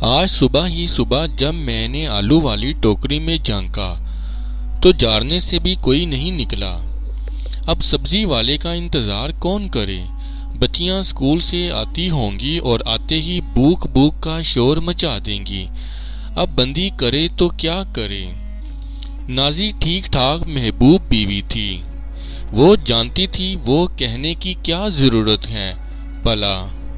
आज सुबह ही सुबह जब मैंने आलू वाली टोकरी में झांका तो जारने से भी कोई नहीं निकला। अब सब्जी वाले का इंतजार कौन करे। बच्चियां स्कूल से आती होंगी और आते ही भूख भूख का शोर मचा देंगी। अब बंदी करे तो क्या करे। नाजी ठीक ठाक महबूब बीवी थी। वो जानती थी वो कहने की क्या जरूरत है। भला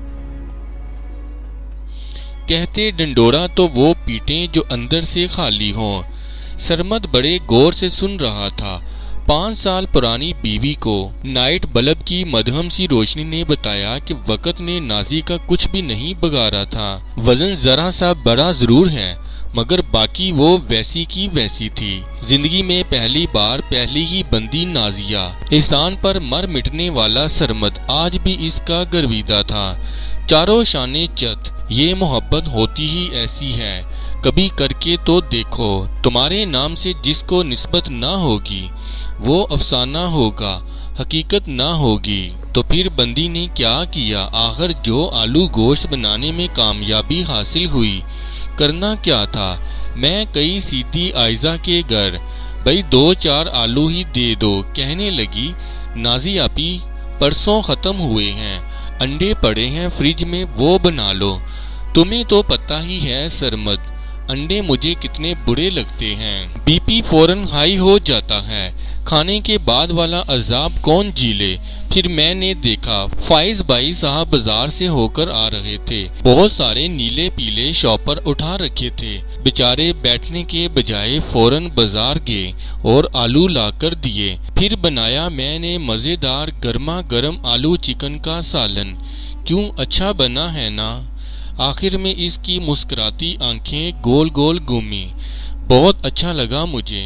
कहते डंडोरा तो वो पीटें जो अंदर से खाली हों। सरमद बड़े गौर से सुन रहा था। 5 साल पुरानी बीवी को नाइट बल्ब की मध्यम सी रोशनी ने बताया कि वक्त ने नाजी का कुछ भी नहीं बिगाड़ा था। वजन जरा सा बड़ा जरूर है मगर बाकी वो वैसी की वैसी थी। जिंदगी में पहली बार पहली ही बंदी नाजिया। एहसान पर मर मिटने वाला सरमद आज भी इसका गर्विदा था। चारों शाने चत ये मोहब्बत होती ही ऐसी है। कभी करके तो देखो। तुम्हारे नाम से जिसको निस्बत ना होगी वो अफसाना होगा, हकीकत ना होगी। तो फिर बंदी ने क्या किया। आखिर जो आलू गोश्त बनाने में कामयाबी हासिल हुई, करना क्या था। मैं कई सीधी आयजा के घर, भाई 2-4 आलू ही दे दो। कहने लगी, नाजी आपी परसों खत्म हुए हैं, अंडे पड़े हैं फ्रिज में, वो बना लो। तुम्हें तो पता ही है सरमद, अंडे मुझे कितने बुरे लगते हैं। बीपी फौरन हाई हो जाता है। खाने के बाद वाला अजाब कौन झीले। फिर मैंने देखा फाइज भाई साहब बाजार से होकर आ रहे थे। बहुत सारे नीले पीले शॉपर उठा रखे थे। बेचारे बैठने के बजाय फौरन बाजार गए और आलू लाकर दिए। फिर बनाया मैंने मजेदार गर्मा गर्म आलू चिकन का सालन। क्यों अच्छा बना है ना। आखिर में इसकी मुस्कुराती आंखें गोल गोल घूमी। बहुत अच्छा लगा मुझे।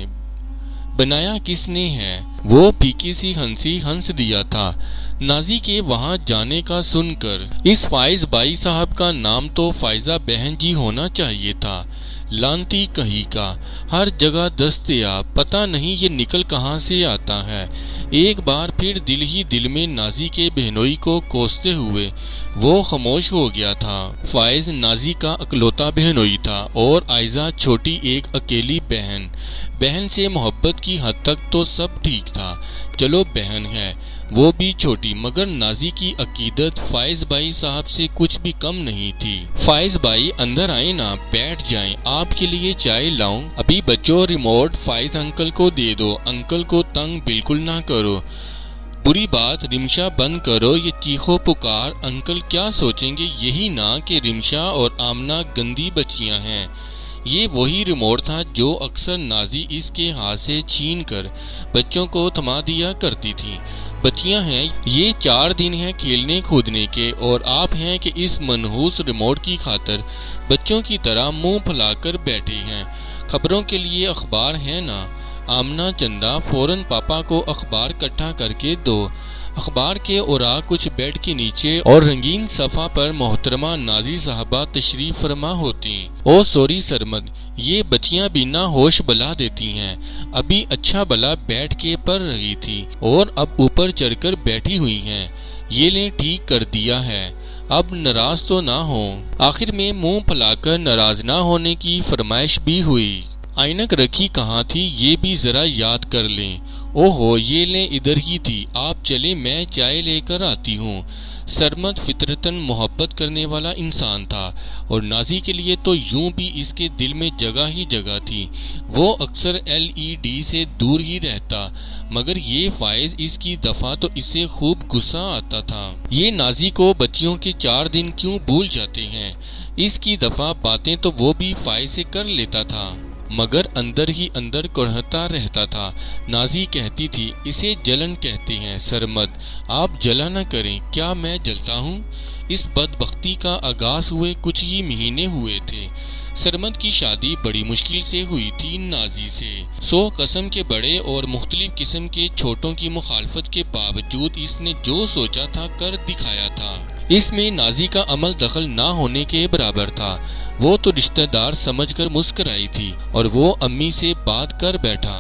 बनाया किसने है। वो फीकी सी हंसी हंस दिया था। नाजी के वहां जाने का सुनकर इस फाइज भाई साहब का नाम तो फायजा बहन जी होना चाहिए था। लांती कहीं का, हर जगह दस्तयाब, पता नहीं ये निकल कहाँ से आता है। एक बार फिर दिल ही दिल में नाजी के बहनोई को कोसते हुए वो खामोश हो गया था। फाइज नाजी का अकलौता बहनोई था और आयजा छोटी एक अकेली बहन। बहन से मोहब्बत की हद तक तो सब ठीक था। चलो बहन है, वो भी छोटी, मगर नाजी की अकीदत फाइज भाई साहब से कुछ भी कम नहीं थी। फाइज भाई अंदर आए ना, बैठ जाएं, आपके लिए चाय लाऊं। अभी बच्चों रिमोट फाइज अंकल को दे दो। अंकल को तंग बिल्कुल ना करो। बुरी बात, रिमशा बंद करो ये चीखो पुकार। अंकल क्या सोचेंगे, यही ना कि रिमशा और आमना गंदी बच्चियां हैं। ये वही रिमोट था जो अक्सर नाजी इसके हाथ से छीन कर बच्चों को थमा दिया करती थी। बच्चियां हैं, ये 4 दिन हैं खेलने कूदने के और आप हैं कि इस मनहूस रिमोट की खातर बच्चों की तरह मुंह फैलाकर बैठे हैं। खबरों के लिए अखबार है ना। आमना चंदा फौरन पापा को अखबार इकट्ठा करके दो। अखबार के औराक कुछ बेड के नीचे और रंगीन सफ़ा पर मोहतरमा नाजी साहबा तशरीफ फरमा होती। ओ सॉरी सरमद, ये बच्चियां बिना होश बला देती हैं। अभी अच्छा भला बैठ के पढ़ रही थी और अब ऊपर चढ़कर बैठी हुई हैं। ये ले ठीक कर दिया है, अब नाराज तो ना हो। आखिर में मुंह फैलाकर नाराज ना होने की फरमाइश भी हुई। ऐनक रखी कहाँ थी ये भी जरा याद कर लें। ओहो ये ले इधर ही थी, आप चले मैं चाय लेकर आती हूँ। सरमद फितरतन मोहब्बत करने वाला इंसान था और नाजी के लिए तो यूं भी इसके दिल में जगह ही जगह थी। वो अक्सर LED से दूर ही रहता, मगर ये फाइज इसकी दफा तो इसे खूब गुस्सा आता था। ये नाजी को बच्चियों के 4 दिन क्यों भूल जाते हैं। इसकी दफा बातें तो वो भी फाइज से कर लेता था मगर अंदर ही अंदर कुढ़ता रहता था। नाजी कहती थी, इसे जलन कहते हैं सरमद, आप जला न करें। क्या मैं जलता हूँ। इस बदबख्ती का आगाज हुए कुछ ही महीने हुए थे। सरमद की शादी बड़ी मुश्किल से हुई थी नाजी से। 100 कसम के बड़े और मुख्तलिफ किस्म के छोटों की मुखालफत के बावजूद इसने जो सोचा था कर दिखाया था। इसमें नाजी का अमल दखल ना होने के बराबर था। वो तो रिश्तेदार समझकर मुस्कुराई थी और वो अम्मी से बात कर बैठा।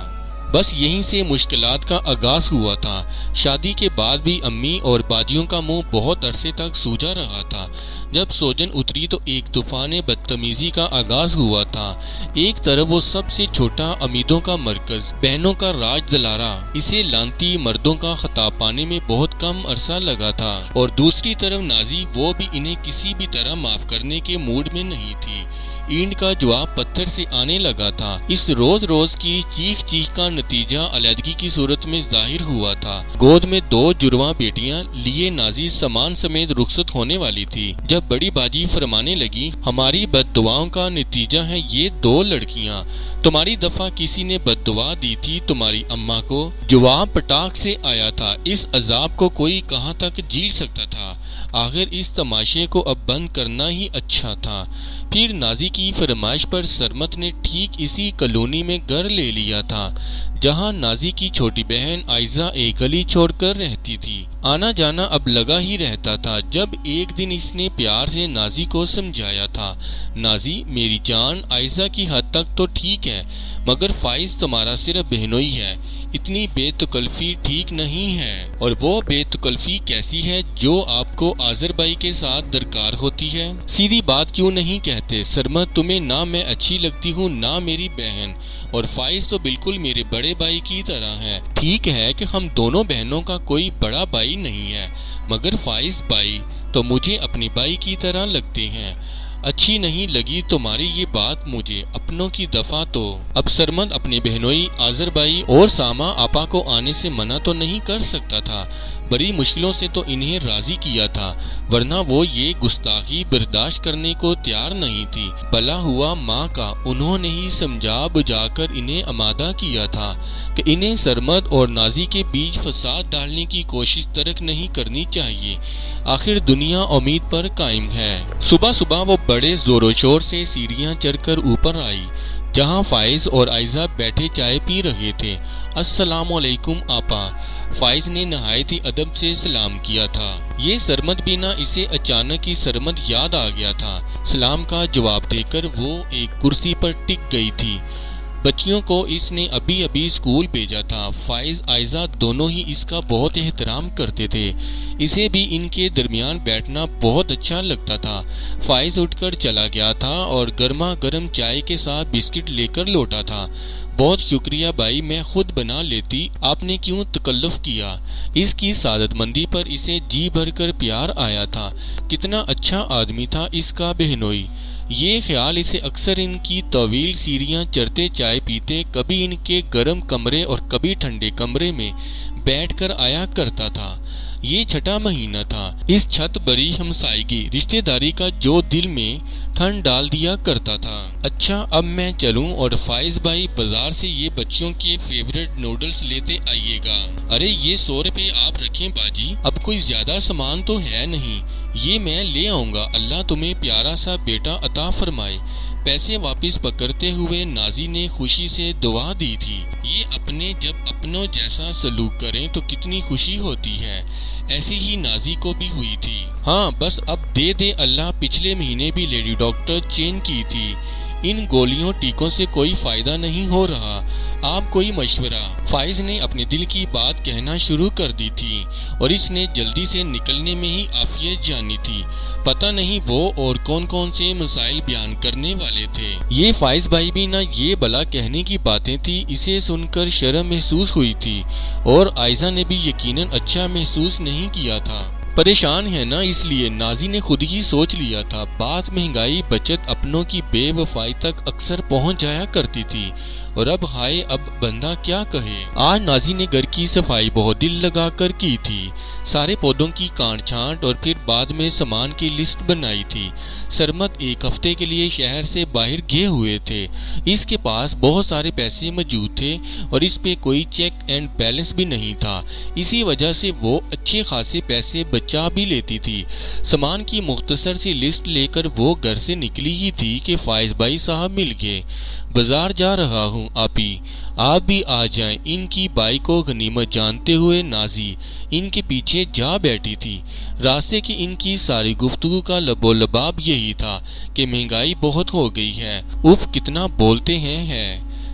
बस यहीं से मुश्किलात का आगाज हुआ था। शादी के बाद भी अम्मी और बाजियों का मुंह बहुत अरसे तक सूजा रहा था। जब सोजन उतरी तो एक तूफान बदतमीजी का आगाज हुआ था। एक तरफ वो सबसे छोटा उम्मीदों का मरकज, बहनों का राज दलारा, इसे लानती मर्दों का खिताब पाने में बहुत कम अरसा लगा था, और दूसरी तरफ नाजी, वो भी इन्हें किसी भी तरह माफ करने के मूड में नहीं थी। ईंट का जवाब पत्थर से आने लगा था। इस रोज रोज की चीख चीख का नतीजा अलहदगी की सूरत में जाहिर हुआ था। गोद में 2 जुड़वा बेटियां लिए नाजी सामान समेत रुखसत होने वाली थी, जब बड़ी बाजी फरमाने लगी, हमारी बद्दुआओं का नतीजा है ये 2 लड़कियां। तुम्हारी दफा किसी ने बद्दुआ दी थी तुम्हारी अम्मा को? जवाब पटाख से आया था। इस अजाब को कोई कहां तक झेल सकता था? आखिर इस तमाशे को अब बंद करना ही अच्छा था। फिर नाजी की फरमाइश पर सरमत ने ठीक इसी कॉलोनी में घर ले लिया था, जहां नाजी की छोटी बहन आयजा एक गली छोड़कर रहती थी। आना जाना अब लगा ही रहता था। जब एक दिन इसने प्यार से नाजी को समझाया था, नाजी मेरी जान, आयजा की हद तक तो ठीक है, मगर फाइज तुम्हारा सिर्फ बहनोई है, इतनी बेतकल्फी ठीक नहीं है। और वो बेतकल्फी कैसी है जो आपको आजर भाई के साथ दरकार होती है? सीधी बात क्यों नहीं कहते? सरमत, तुम्हें ना मैं अच्छी लगती हूँ ना मेरी बहन, और फाइज तो बिल्कुल मेरे बड़े भाई की तरह है। ठीक है कि हम दोनों बहनों का कोई बड़ा भाई नहीं है, मगर फाइज भाई तो मुझे अपनी भाई की तरह लगते हैं। अच्छी नहीं लगी तुम्हारी ये बात मुझे, अपनों की दफा तो। अब सरमद अपनी बहनोई आजर भाई और सामा आपा को आने से मना तो नहीं कर सकता था। बड़ी मुश्किलों से तो इन्हें राजी किया था, वरना वो ये गुस्ताखी बर्दाश्त करने को तैयार नहीं थी। भला हुआ माँ का उन्होंने ही समझा बुझाकर इन्हें आमादा किया था कि इन्हें सरमद और नाजी के बीच फसाद डालने की कोशिश तर्क नहीं करनी चाहिए। आखिर दुनिया उम्मीद पर कायम है। सुबह सुबह वो बड़े जोरों शोर से सीढ़ियां चढ़कर ऊपर आई, जहां फाइज और आयजा बैठे चाय पी रहे थे। अस्सलामुअलैकुम आपा, फाइज ने नहायती अदब से सलाम किया था। ये सरमद भी ना इसे अचानक ही सरमद याद आ गया था। सलाम का जवाब देकर वो एक कुर्सी पर टिक गई थी। बच्चियों को इसने अभी अभी स्कूल भेजा था। फाइज आयजा दोनों ही इसका बहुत एहतराम करते थे। इसे भी इनके दरमियान बैठना बहुत अच्छा लगता था। फाइज उठकर चला गया था और गर्मा गर्म चाय के साथ बिस्किट लेकर लौटा था। बहुत शुक्रिया भाई, मैं खुद बना लेती, आपने क्यों तकल्लुफ किया। इसकी सादतमंदी पर इसे जी भर कर प्यार आया था। कितना अच्छा आदमी था इसका बहनोई। ये ख्याल इसे अक्सर इनकी तवील सीढ़ियां चढ़ते चाय पीते, कभी इनके गर्म कमरे और कभी ठंडे कमरे में बैठकर आया करता था। ये 6ठा महीना था। इस छत बरी हमसायगी रिश्तेदारी का जो दिल में ठंड डाल दिया करता था। अच्छा, अब मैं चलूं और फाइज भाई बाजार से ये बच्चियों के फेवरेट नूडल्स लेते आइएगा। अरे ये 100 रुपए आप रखें बाजी, अब कोई ज्यादा सामान तो है नहीं, ये मैं ले आऊंगा। अल्लाह तुम्हें प्यारा सा बेटा अता फरमाए। पैसे वापस पकड़ते हुए नाजी ने खुशी से दुआ दी थी। ये अपने जब अपनों जैसा सलूक करें तो कितनी खुशी होती है। ऐसी ही नाजी को भी हुई थी। हाँ बस अब दे अल्लाह। पिछले महीने भी लेडी डॉक्टर चेंज की थी। इन गोलियों टीकों से कोई फायदा नहीं हो रहा। आप कोई मशवरा? फाइज ने अपने दिल की बात कहना शुरू कर दी थी और इसने जल्दी से निकलने में ही आफियत जानी थी। पता नहीं वो और कौन कौन से मसाइल बयान करने वाले थे। ये फाइज भाई भी ना ये भला कहने की बातें थी। इसे सुनकर शर्म महसूस हुई थी और आयजा ने भी यकीनन अच्छा महसूस नहीं किया था। परेशान है ना, इसलिए नाजी ने खुद ही सोच लिया था। बात महंगाई बचत अपनों की बेवफाई तक अक्सर पहुंच जाया करती थी और अब हाय, अब बंदा क्या कहे। आज नाजी ने घर की सफाई बहुत दिल लगाकर की थी। सारे पौधों की काट छांट और फिर बाद में सामान की लिस्ट बनाई थी। सरमत 1 हफ्ते के लिए शहर से बाहर गए हुए थे। इसके पास बहुत सारे पैसे मौजूद थे और इस पे कोई चेक एंड बैलेंस भी नहीं था। इसी वजह से वो अच्छे खासे पैसे बचा भी लेती थी। सामान की मुख्तसर सी लिस्ट लेकर वो घर से निकली ही थी कि फाइज भाई साहब मिल गए। बाजार जा रहा हूँ आपी, आप भी आ जाएं। इनकी बाई को गनीमत जानते हुए नाजी इनके पीछे जा बैठी थी। रास्ते की इनकी सारी गुफ्तगू का लबो लबाब यही था कि महंगाई बहुत हो गई है। उफ कितना बोलते हैं।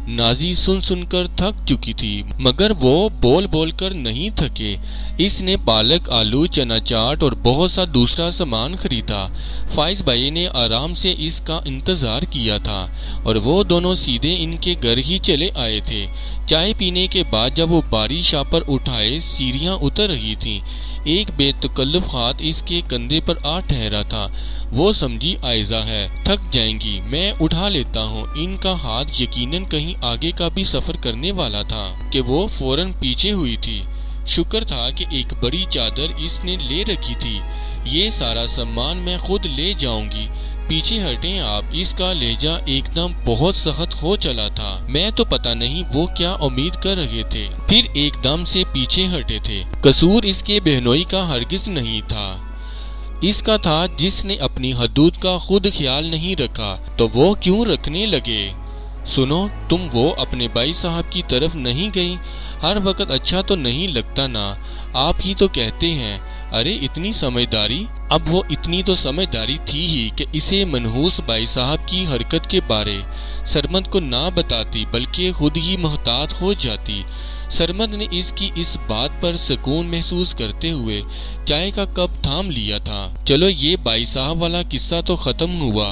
नाजी सुन सुनकर थक चुकी थी, मगर वो बोल बोल कर नहीं थके। इसने पालक, आलू, चना चाट और बहुत सा दूसरा सामान खरीदा। फाइज भाई ने आराम से इसका इंतजार किया था और वो दोनों सीधे इनके घर ही चले आए थे। चाय पीने के बाद जब वो बारी शापर उठाए सीढ़ियां उतर रही थी, एक बेतकल्लुफ हाथ इसके कंधे पर आ ठहरा था। वो समझी आयजा है, थक जाएंगी, मैं उठा लेता हूँ। इनका हाथ यकीनन कहीं आगे का भी सफर करने वाला था कि वो फौरन पीछे हुई थी। शुक्र था कि एक बड़ी चादर इसने ले रखी थी। ये सारा सामान मैं खुद ले जाऊंगी, पीछे हटें आप। इसका लहजा एकदम बहुत सख्त हो चला था। मैं तो पता नहीं वो क्या उम्मीद कर रहे थे, फिर एकदम से पीछे हटे थे। कसूर इसके बहनोई का हरगिज नहीं था, इसका था जिसने अपनी हदूद का खुद ख्याल नहीं रखा, तो वो क्यों रखने लगे। सुनो, तुम वो अपने भाई साहब की तरफ नहीं गई? हर वक्त अच्छा तो नहीं लगता ना, आप ही तो कहते हैं। अरे इतनी समझदारी। अब वो इतनी तो समझदारी थी ही कि इसे मनहूस भाई साहब की हरकत के बारे सरमद को ना बताती, बल्कि खुद ही मोहतात हो जाती। सरमद ने इसकी इस बात पर सुकून महसूस करते हुए चाय का कप थाम लिया था। चलो ये भाई साहब वाला किस्सा तो खत्म हुआ।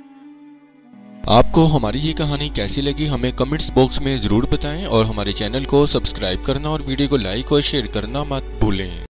आपको हमारी ये कहानी कैसी लगी हमें कमेंट्स बॉक्स में ज़रूर बताएं और हमारे चैनल को सब्सक्राइब करना और वीडियो को लाइक और शेयर करना मत भूलें।